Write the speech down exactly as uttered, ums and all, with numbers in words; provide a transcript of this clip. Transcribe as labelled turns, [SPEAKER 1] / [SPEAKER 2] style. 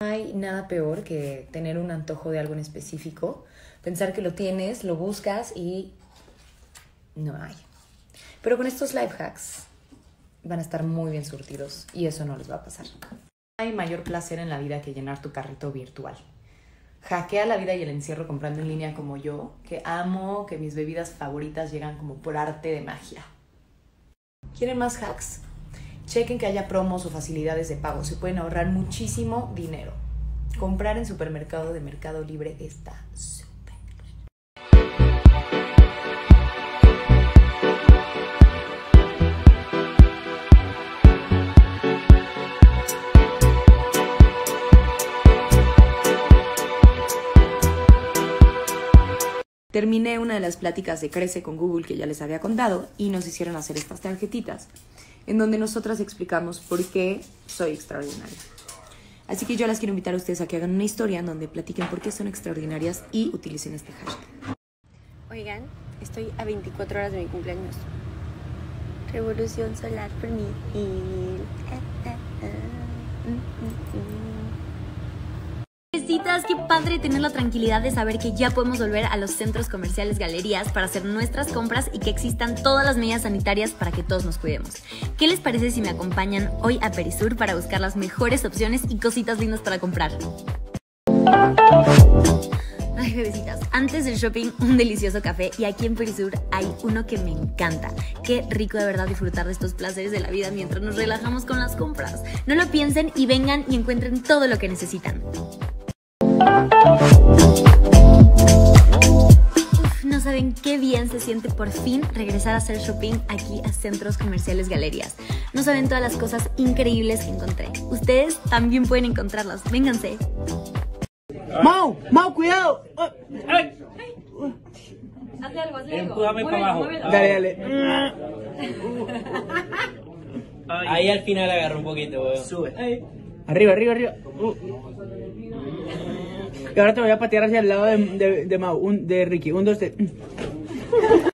[SPEAKER 1] No hay nada peor que tener un antojo de algo en específico, pensar que lo tienes, lo buscas y no hay. Pero con estos life hacks van a estar muy bien surtidos y eso no les va a pasar. No hay mayor placer en la vida que llenar tu carrito virtual. Hackea la vida y el encierro comprando en línea como yo, que amo que mis bebidas favoritas llegan como por arte de magia. ¿Quieren más hacks? Chequen que haya promos o facilidades de pago. Se pueden ahorrar muchísimo dinero. Comprar en supermercado de Mercado Libre está súper. Terminé una de las pláticas de Crece con Google que ya les había contado y nos hicieron hacer estas tarjetitas en donde nosotras explicamos por qué soy extraordinaria. Así que yo las quiero invitar a ustedes a que hagan una historia en donde platiquen por qué son extraordinarias y utilicen este hashtag.
[SPEAKER 2] Oigan, estoy a veinticuatro horas de mi cumpleaños. Revolución solar por mí. Besitas, qué padre tener la tranquilidad de saber que ya podemos volver a los centros comerciales, galerías para hacer nuestras compras y que existan todas las medidas sanitarias para que todos nos cuidemos. ¿Qué les parece si me acompañan hoy a Perisur para buscar las mejores opciones y cositas lindas para comprar? Ay, bebecitas, antes del shopping, un delicioso café y aquí en Perisur hay uno que me encanta. Qué rico de verdad disfrutar de estos placeres de la vida mientras nos relajamos con las compras. No lo piensen y vengan y encuentren todo lo que necesitan. Uf, no saben qué bien se siente por fin regresar a hacer shopping aquí a centros comerciales, galerías. No saben todas las cosas increíbles que encontré. Ustedes también pueden encontrarlas. Vénganse.
[SPEAKER 3] ¡Mau! ¡Mau, cuidado!
[SPEAKER 4] ¡Ay!
[SPEAKER 2] Hazle algo, hazle algo.
[SPEAKER 4] Empújame para abajo.
[SPEAKER 3] Dale, dale.
[SPEAKER 4] Ahí al final agarro un poquito, weón.
[SPEAKER 3] Sube. Arriba, arriba, arriba. Uh. Y ahora te voy a patear hacia el lado de, de, de Mau, un, de Ricky. Un, dos, tres.